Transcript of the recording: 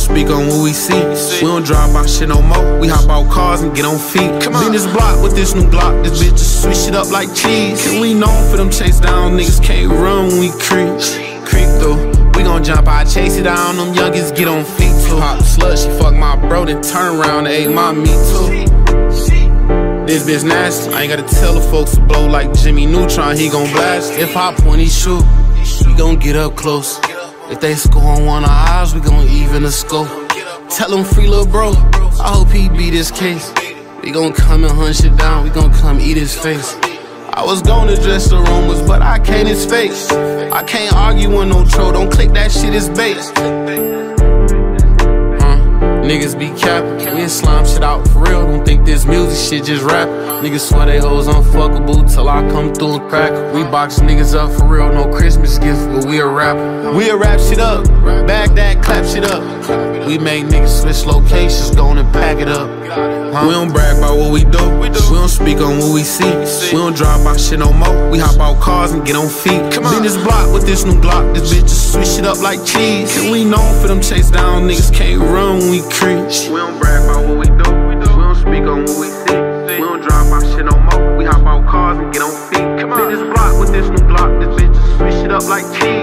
speak on what we see. We don't drive by shit no more. We hop out cars and get on feet. Been this block with this new Glock. This bitch just switch it up like cheese. And we known for them chase down niggas can't run when we creep. Creep through. We gon' jump out, chase it down. Them youngins get on feet too. Pop slut, she fuck my bro, then turn around and ate my meat too. This bitch nasty. I ain't gotta tell the folks to blow like Jimmy Neutron. He gon' blast. If I point, he shoot. We gon' get up close. If they score on one of ours, we gon' even the score. Tell him free lil' bro. I hope he beat this case. We gon' come and hunt shit down. We gon' come eat his face. I was gonna address the rumors, but I can't his face. I can't argue with no troll. Don't click that shit, it's bait. Niggas be capping, we slime shit out for real. Don't think this music shit just rap. Niggas swear they hoes unfuckable till I come through and crack. We box niggas up for real, no Christmas gift, but we a rapper. We a rap shit up, bag that, clap shit up. We make niggas switch locations, go on and pack it up. We don't brag about what we do, we don't speak on what we see. We don't drive by shit no more, we hop out cars and get on feet. Been this block with this new Glock, this bitch just switch it up like cheese. And we known for them chase down niggas can't run when we creep. We don't brag about what we do, we don't speak on what we see. We don't drive by shit no more, we hop out cars and get on feet. Been this block with this new Glock, this bitch just switch it up like cheese.